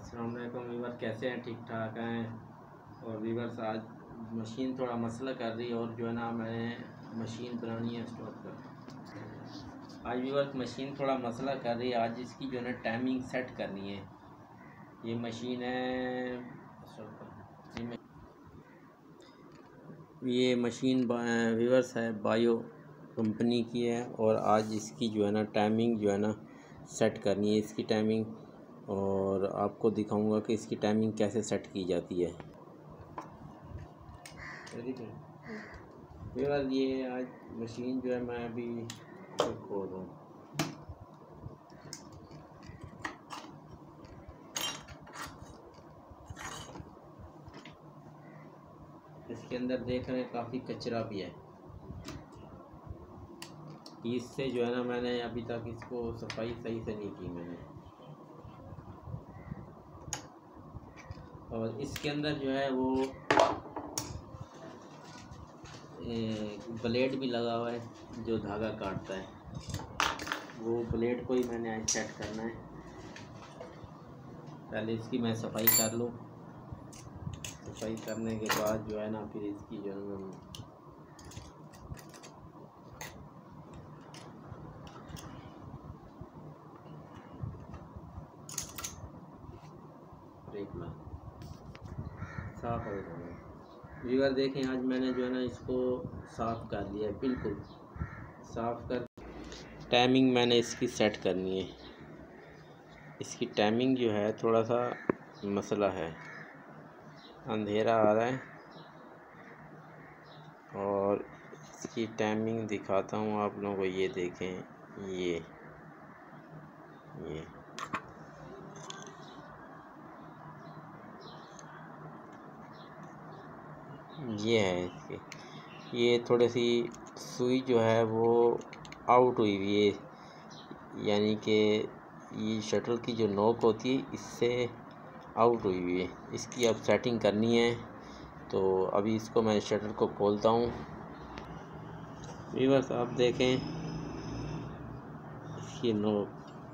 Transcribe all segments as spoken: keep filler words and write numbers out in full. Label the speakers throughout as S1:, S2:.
S1: अस्सलाम वालेकुम वीवर, कैसे हैं? ठीक ठाक हैं। और वीवर्स, आज मशीन थोड़ा मसला कर रही है और जो है ना मैंने मशीन बनानी है स्टॉप कर। आज वीवर्स मशीन थोड़ा मसला कर रही है। आज इसकी जो है ना टाइमिंग सेट करनी है। ये मशीन है, ये मशीन वीवर्स है बायो कंपनी की है। और आज इसकी जो है ना टाइमिंग जो है ना सेट करनी है, इसकी टाइमिंग। और आपको दिखाऊंगा कि इसकी टाइमिंग कैसे सेट की जाती है। वीवर्स, ये आज मशीन जो है मैं अभी खोल रहा हूँ। इसके अंदर देख रहे हैं काफ़ी कचरा भी है। इससे जो है ना मैंने अभी तक इसको सफाई सही से नहीं की मैंने। और इसके अंदर जो है वो ब्लेड भी लगा हुआ है जो धागा काटता है। वो ब्लेड को ही मैंने आज सेट करना है। पहले इसकी मैं सफाई कर लूँ। सफाई करने के बाद जो है ना फिर इसकी जो है ना साफ हो जाएगा। वीवर देखें, आज मैंने जो है ना इसको साफ़ कर लिया है, बिल्कुल साफ़ कर। टाइमिंग मैंने इसकी सेट करनी है। इसकी टाइमिंग जो है थोड़ा सा मसला है, अंधेरा आ रहा है। और इसकी टाइमिंग दिखाता हूँ आप लोगों को। ये देखें, ये ये ये है इसकी। ये थोड़ी सी सुई जो है वो आउट हुई हुई है, यानी कि ये शटल की जो नोक होती है इससे आउट हुई हुई है। इसकी अब सेटिंग करनी है। तो अभी इसको मैं शटल को खोलता हूँ। व्यूअर्स, आप देखें इसकी नोक,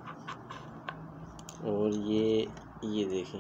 S1: और ये ये देखें,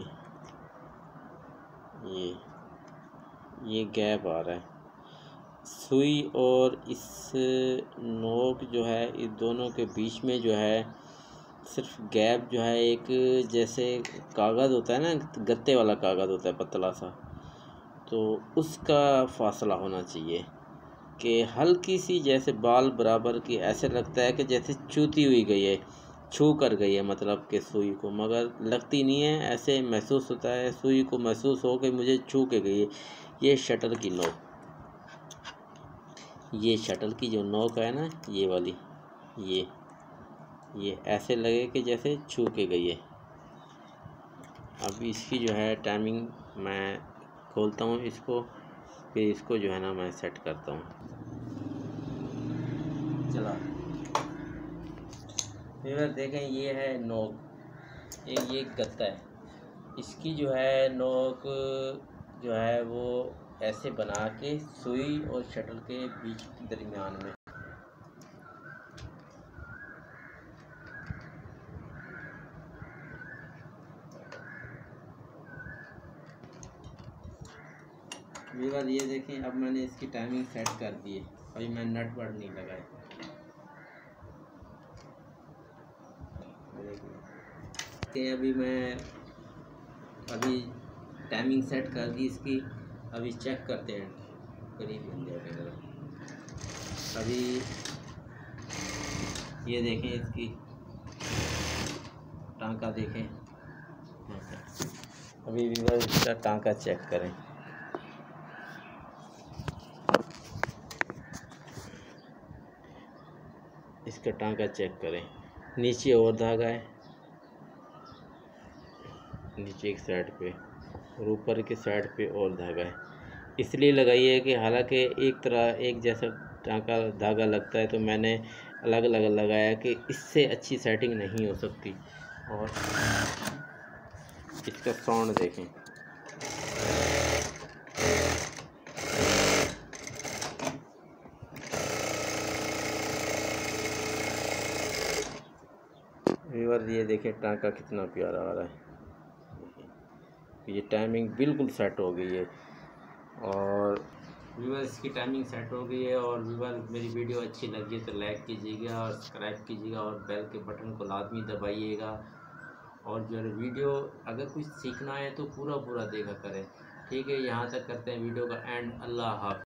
S1: ये ये गैप आ रहा है। सुई और इस नोक जो है, इस दोनों के बीच में जो है सिर्फ गैप जो है, एक जैसे कागज़ होता है ना, गत्ते वाला कागज़ होता है पतला सा, तो उसका फासला होना चाहिए कि हल्की सी जैसे बाल बराबर की, ऐसे लगता है कि जैसे चूती हुई गई है, छू कर गई है मतलब कि सुई को, मगर लगती नहीं है। ऐसे महसूस होता है सुई को, महसूस हो कि मुझे छू के गई है। ये शटल की नोक, ये शटल की जो नोक है ना, ये वाली, ये ये ऐसे लगे कि जैसे छू के गई है। अब इसकी जो है टाइमिंग मैं खोलता हूँ इसको, फिर इसको जो है ना मैं सेट करता हूँ। चला फिर देखें, ये है नोक, ये ये गत्ता है। इसकी जो है नोक जो है वो ऐसे बना के सुई और शटल के बीच के दरमियान में, वीवर ये देखें, अब मैंने इसकी टाइमिंग सेट कर दी है। अभी मैं नट वर्ड नहीं लगाए। अभी मैं अभी टाइमिंग सेट कर दी इसकी। अभी चेक करते हैं, करीब मिल जाएगा। अभी ये देखें, इसकी टांका देखें। अभी वीवर इसका टांका चेक करें। इसका टांका चेक करें। नीचे और धागा है, नीचे एक साइड पे, और ऊपर की साइड पे और धागा है। इसलिए लगाई है कि हालांकि एक तरह एक जैसा टांका धागा लगता है, तो मैंने अलग अलग लगाया कि इससे अच्छी सेटिंग नहीं हो सकती। और इसका साउंड देखें, व्यूअर ये देखें टांका कितना प्यारा आ रहा है। ये टाइमिंग बिल्कुल सेट हो गई है। और व्यूअर्स इसकी टाइमिंग सेट हो गई है। और व्यूअर मेरी वीडियो अच्छी लगी है तो लाइक कीजिएगा और सब्सक्राइब कीजिएगा और बेल के बटन को लाजमी दबाइएगा। और जो है वीडियो अगर कुछ सीखना है तो पूरा पूरा देखा करें। ठीक है, यहाँ तक करते हैं वीडियो का एंड। अल्लाह हाफ़िज़।